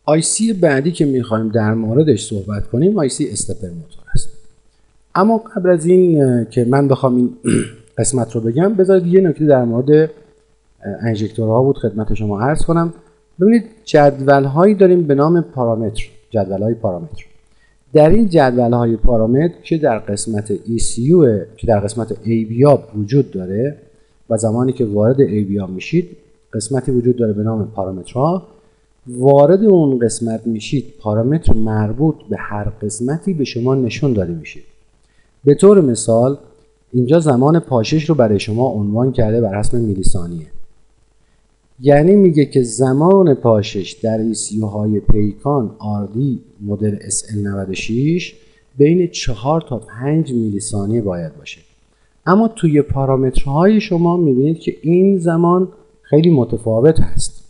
آیسی بعدی که میخوایم در موردش صحبت کنیم آیسی استپر موتور است. اما قبل از این که من بخوام این قسمت رو بگم، بذارید یه نکته در مورد انژکتورها بود خدمت شما عرض کنم. ببینید جدول‌هایی داریم به نام پارامتر، جدول‌های پارامتر. در این جدول‌های پارامتر که در قسمت ECU که در قسمت ABAP وجود داره و زمانی که وارد ABAP میشید قسمتی وجود داره به نام پارامترها. وارد اون قسمت میشید، پارامتر مربوط به هر قسمتی به شما نشون داده میشه. به طور مثال اینجا زمان پاشش رو برای شما عنوان کرده بر حسب میلی ثانیه. یعنی میگه که زمان پاشش در ECU های پیکان RD مدل SL96 بین 4 تا 5 میلی ثانیه باید باشه. اما توی پارامترهای شما میبینید که این زمان خیلی متفاوت هست.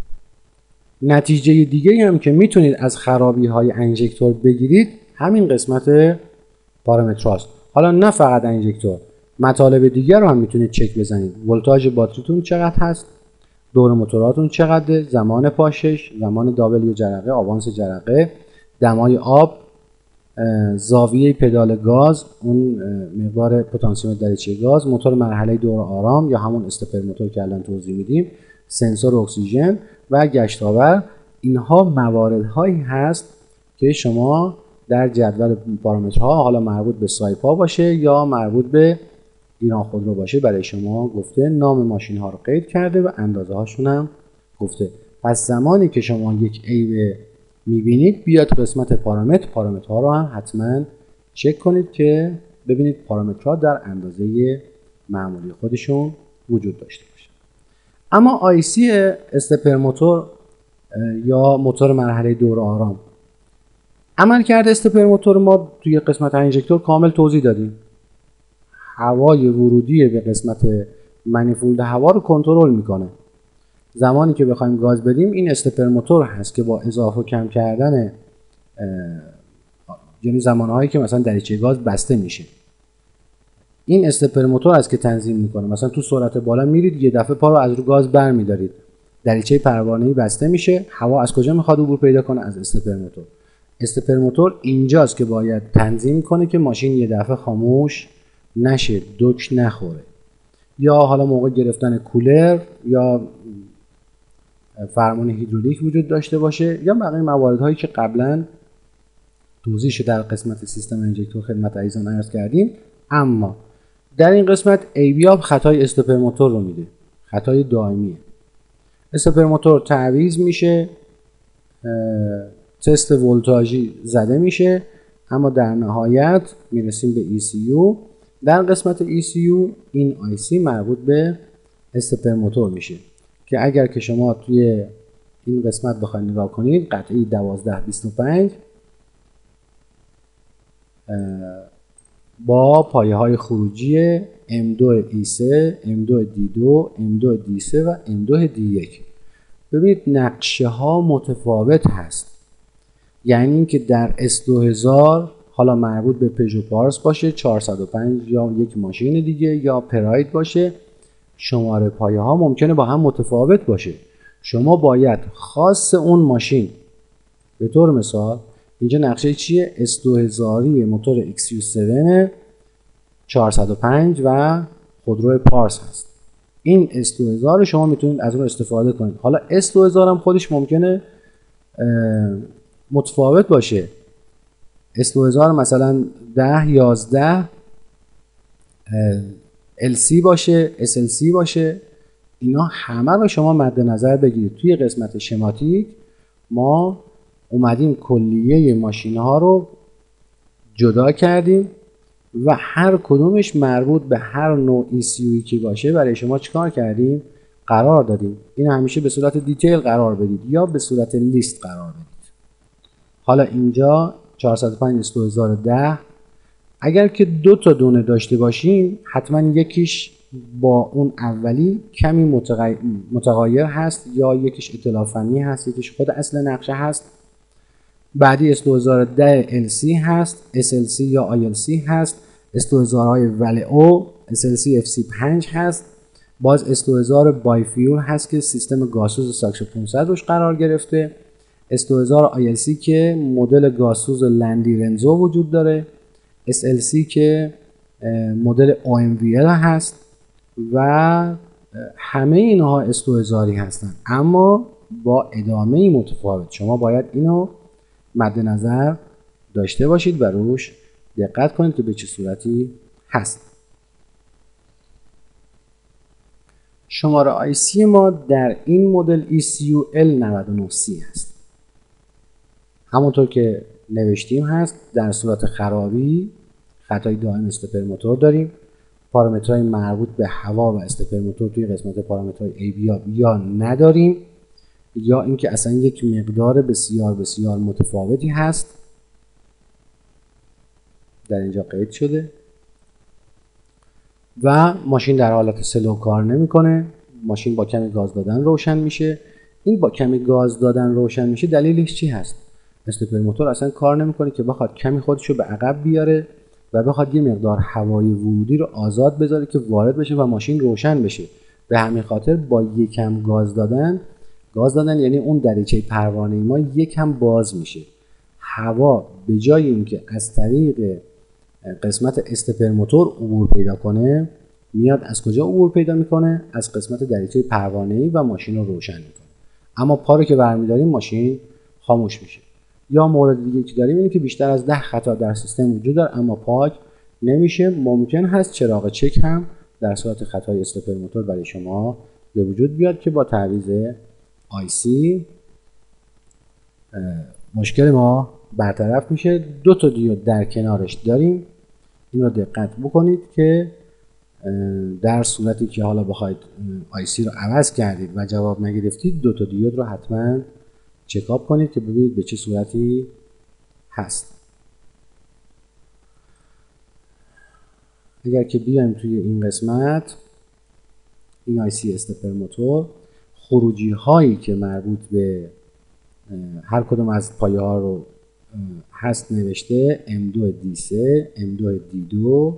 نتیجه دیگه هم که میتونید از خرابی های انژکتور بگیرید همین قسمت پارامترهاست. حالا نه فقط انژکتور، مطالب دیگر رو هم میتونید چک بزنید. ولتاژ باتریتون چقدر هست، دور موتوراتون چقدره، زمان پاشش، زمان دابل جرقه، آوانس جرقه، دمای آب، زاویه پدال گاز، اون مقدار پتانسیومتر دریچه گاز، موتور مرحله دور آرام یا همون استپر موتور که الان توضیح میدیم، سنسور اکسیژن و گشتاور. اینها مواردهایی هست که شما در جدول پارامترها، حالا مربوط به سایپا باشه یا مربوط به ایران خودرو باشه، برای شما گفته. نام ماشین ها رو قید کرده و اندازه هاشون هم گفته. پس زمانی که شما یک عیب میبینید بیاد قسمت پارامترها رو هم حتما چک کنید که ببینید پارامترها در اندازه معمولی خودشون وجود داشته باشه. اما آیسی استپر موتور یا موتور مرحله دور آرام، عملکرد استپر موتور ما توی قسمت انژکتور کامل توضیح دادیم. هوای ورودی به قسمت منیفولد هوا رو کنترل میکنه. زمانی که بخوایم گاز بدیم این استپر موتور هست که با اضافه و کم کردن یعنی زمانهایی که مثلا دریچه گاز بسته میشه، این استپر موتور است که تنظیم میکنه. مثلا تو سرعت بالا میرید، یه دفعه پا رو از رو گاز برمیدارید، دریچه پروانه‌ای بسته میشه، هوا از کجا میخواد عبور پیدا کنه؟ از استپر موتور. استپر موتور اینجاست که باید تنظیم کنه که ماشین یه دفعه خاموش نشه، دوک نخوره، یا حالا موقع گرفتن کولر یا فرمان هیدرولیک وجود داشته باشه، یا بقیه مواردهایی که قبلا توضیح شده در قسمت سیستم انژکتور خدمت عزیزان عرض کردیم. اما در این قسمت ABAP خطای استپر موتور رو میده، خطای دائمیه. استپر موتور تعویض میشه، تست ولتاژی زده میشه، اما در نهایت میرسیم به ECU. در قسمت ECU این IC مربوط به استپر موتور میشه که اگر که شما توی این قسمت بخواید نگاه کنید، قطعه 1225 با پایه های خروجی M2E3، M2D2، M2D3 و M2D1. ببینید نقشه ها متفاوت هست. یعنی اینکه در S2000 حالا مربوط به پژو پارس باشه، 405 یا یک ماشین دیگه یا پراید باشه، شماره پایه ها ممکنه با هم متفاوت باشه. شما باید خاص اون ماشین، به طور مثال اینجا نقشه چیه؟ S2000 موتور XU7 405 و خودرو پارس هست. این S2000 شما میتونید از اون استفاده کنید. حالا S2000 هم خودش ممکنه متفاوت باشه. S2000 مثلا 10-11 LC باشه، SLC باشه. اینا همه رو شما مد نظر بگیرید. توی قسمت شماتیک ما اومدیم کلیه ماشین ها رو جدا کردیم و هر کدومش مربوط به هر نوع ECUی که باشه برای شما چیکار کردیم؟ قرار دادیم. این همیشه به صورت دیتیل قرار بدید یا به صورت لیست قرار بدید. حالا اینجا 405 S2010 اگر که دو تا دونه داشته باشین حتما یکیش با اون اولی کمی متغایر هست، یا یکیش اطلاع فنی هست، یکیش خود اصل نقشه هست. بعدی S2010 LC هست، SLC یا ILC هست، S2000 های ولیو SLC FC5 هست، باز S2000 بای فیول هست که سیستم گازسوز ساکس 500 روش قرار گرفته، S2000 ILC که مدل گازسوز لندی رنزو وجود داره، SLC که مدل OMVL هست و همه اینها S2000 هستن اما با ادامه متفاوت. شما باید اینو مد نظر داشته باشید و روش دقت کنید که به چه صورتی هست. شماره IC ما در این مدل ECU L99C هست. همونطور که نوشتیم هست در صورت خرابی خطای دائم استپر موتور داریم. پارامترهای مربوط به هوا و استپر موتور توی قسمت پارامترهای ABAB یا نداریم یا اینکه اصلا یک مقدار بسیار بسیار متفاوتی هست در اینجا قید شده و ماشین در حالت سلو کار نمیکنه. ماشین با کمی گاز دادن روشن میشه. این با کمی گاز دادن روشن میشه دلیلش چی هست؟ استپر موتور اصلا کار نمیکنه که بخواد کمی خودش رو به عقب بیاره و بخواد یه مقدار هوای ورودی رو آزاد بذاره که وارد بشه و ماشین روشن بشه. به همین خاطر با یکم گاز دادن یعنی اون دریچه پروانه ما یکم باز میشه. هوا به جای اینکه از طریق قسمت استپر موتور عبور پیدا کنه میاد از کجا عبور پیدا میکنه؟ از قسمت دریچه پروانه‌ای و ماشین رو روشن میکنه. اما پا رو که برمیداریم ماشین خاموش میشه. یا مورد دیگه که داریم اینه که بیشتر از 10 خطا در سیستم وجود داره اما پاک نمیشه. ممکن هست چراغ چک هم در صورت خطای استپر موتور برای شما به وجود بیاد که با تعویض IC مشکل ما برطرف میشه. 2 تا دیود در کنارش داریم. این رو دقت بکنید که در صورتی که حالا بخواید IC رو عوض کردید و جواب نگرفتید 2 تا دیود رو حتما چکاپ کنید که ببینید به چه صورتی هست. اگر که بیایم توی این قسمت این IC استپر موتور خروجی هایی که مربوط به هر کدوم از پایه ها رو هست نوشته M2D3 M2D2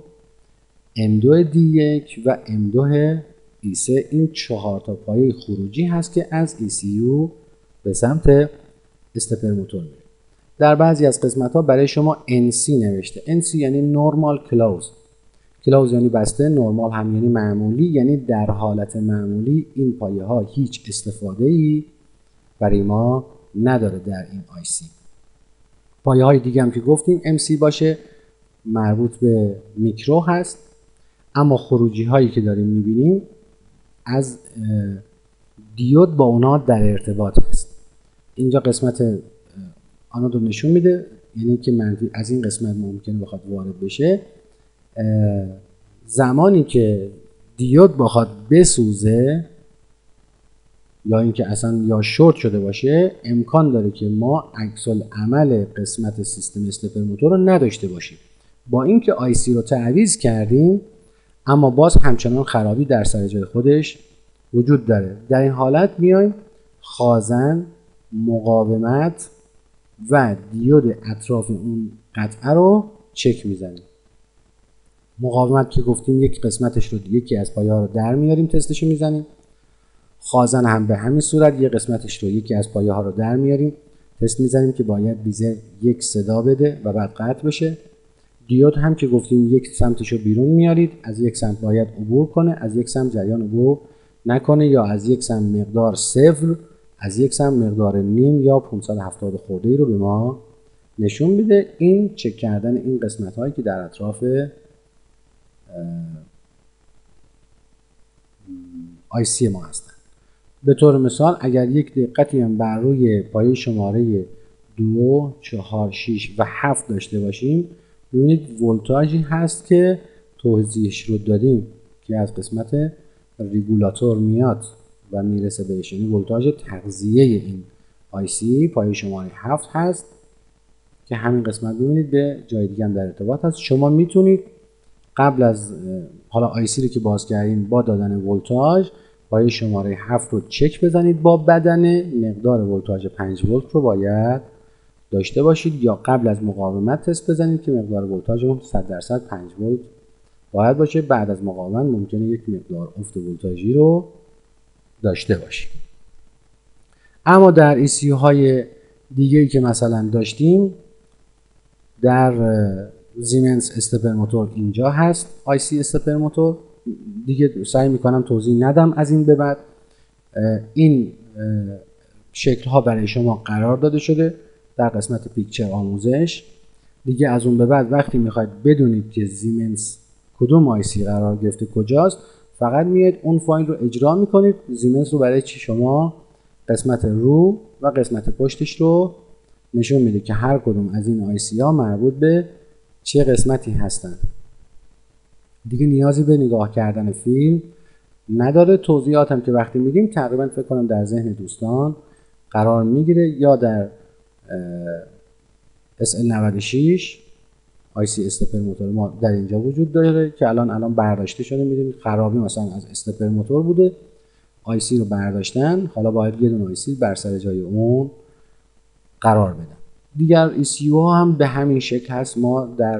M2D1 و M2E3 این 4 تا پایه خروجی هست که از ECU به سمت استپر موتور میره. در بعضی از قسمت ها برای شما NC نوشته. NC یعنی نورمال کلوز. کلوز یعنی بسته، نورمال هم یعنی معمولی، یعنی در حالت معمولی این پایه ها هیچ استفاده ای برای ما نداره در این IC. پایه های دیگه هم که گفتیم MC باشه مربوط به میکرو هست اما خروجی هایی که داریم میبینیم از دیود با اونها در ارتباط هست. اینجا قسمت آنود رو نشون میده یعنی که منفی از این قسمت ممکنه بخواد وارد بشه. زمانی که دیود بخواد بسوزه یا اینکه اصلا یا شورت شده باشه امکان داره که ما عکس العمل قسمت سیستم استپر موتور رو نداشته باشیم. با اینکه IC رو تعویض کردیم اما باز همچنان خرابی در سر جای خودش وجود داره. در این حالت میایم خازن، مقاومت و دیود اطراف اون قطعه رو چک میزنیم. مقاومت که گفتیم یک قسمتش رو یکی از پایه ها رو در میاریم تستش رو میزنیم. خازن هم به همین صورت یک قسمتش رو یکی از پایه ها رو در میاریم تست میزنیم که باید بیزر یک صدا بده و بعد قطع بشه. دیود هم که گفتیم یک سمتش رو بیرون میارید، از یک سمت باید عبور کنه، از یک سمت جریان عبور نکنه یا از یک سمت مقدار 0 از یک سمت مقدار نیم یا 570 خورده رو به ما نشون میده. این چک کردن این قسمت هایی که در اطراف IC ما هستن. به طور مثال اگر یک دقتی هم بر روی پایه شماره 2 4 6 و 7 داشته باشیم ببینید ولتاژی هست که توضیحش رو دادیم که از قسمت ریگولاتور میاد و میرسه بهش، یعنی ولتاژ تغذیه این IC پایه شماره 7 هست که همین قسمت ببینید به جای دیگه هم در ارتباط هست. شما میتونید قبل از حالا IC رو که باز کردین با دادن ولتاژ پایه شماره 7 رو چک بزنید با بدنه، مقدار ولتاژ 5 ولت رو باید داشته باشید یا قبل از مقاومت تست بزنید که مقدار ولتاژ 100% 5 ولت باید باشه. بعد از مقاومت ممکنه یک مقدار افت ولتاژی رو داشته باشید. اما در ECU های دیگه ای که مثلا داشتیم در زیمنس استپر موتور اینجا هست، آی سی استپر موتور. دیگه سعی میکنم توضیح ندم از این به بعد. این شکل ها برای شما قرار داده شده در قسمت پیکچر آموزش. دیگه از اون به بعد وقتی میخواید بدونید که زیمنس کدوم آی سی قرار گرفته کجاست، فقط میاد اون فایل رو اجرا میکنید. زیمنس رو برای چی شما قسمت رو و قسمت پشتش رو نشون میده که هر کدوم از این آی سی ها مربوط به چه قسمتی هستن. دیگه نیازی به نگاه کردن فیلم نداره. توضیحاتم که وقتی میدیم تقریبا فکر کنم در ذهن دوستان قرار میگیره. یا در SL96 آی سی استپر موتور ما در اینجا وجود داره که الان برداشته شده. میدونید خرابی مثلا از استپر موتور بوده، آی سی رو برداشتن، حالا باید یه دونه آی سی بر سر جای اون قرار بدن. دیگر ECU ها هم به همین شکل هست. ما در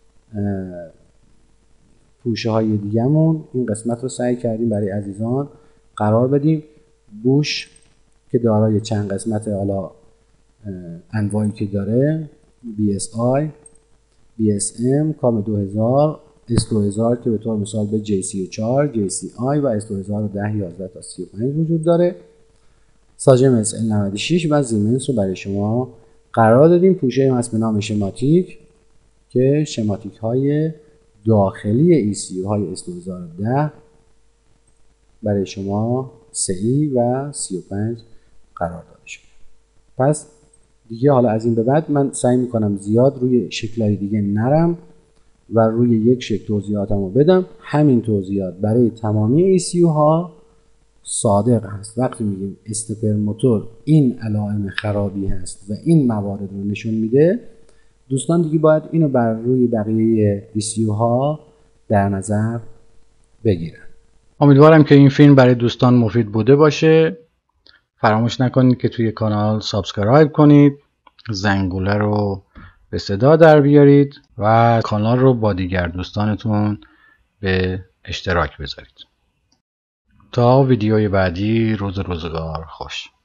پوشه های دیگه‌مون این قسمت رو سعی کردیم برای عزیزان قرار بدیم. بوش که دارای چند قسمت، حالا انواعی که داره، BSI، BSM، کام 2000، S2000 که به طور مثال به J34، JCI و S2010، 11 تا 35 وجود داره. ساژم SL96 و زیمنس رو برای شما قرار دادیم. پوشه هم هست به نام شماتیک که شماتیک های داخلی ECU های S2010 برای شما 3E و 35 قرار داده شده. پس دیگه حالا از این به بعد من سعی میکنم زیاد روی شکل‌های دیگه نرم و روی یک شکل توضیحاتمو بدم. همین توضیحات برای تمامی ECU ها صادق هست. وقتی میگیم استپر موتور این علائم خرابی هست و این موارد رو نشون میده، دوستان دیگه باید اینو بر روی بقیه ECU ها در نظر بگیرن. امیدوارم که این فیلم برای دوستان مفید بوده باشه. فراموش نکنید که توی کانال سابسکرایب کنید، زنگوله رو به صدا در بیارید و کانال رو با دیگر دوستانتون به اشتراک بذارید. تا ویدیوی بعدی، روزگار خوش.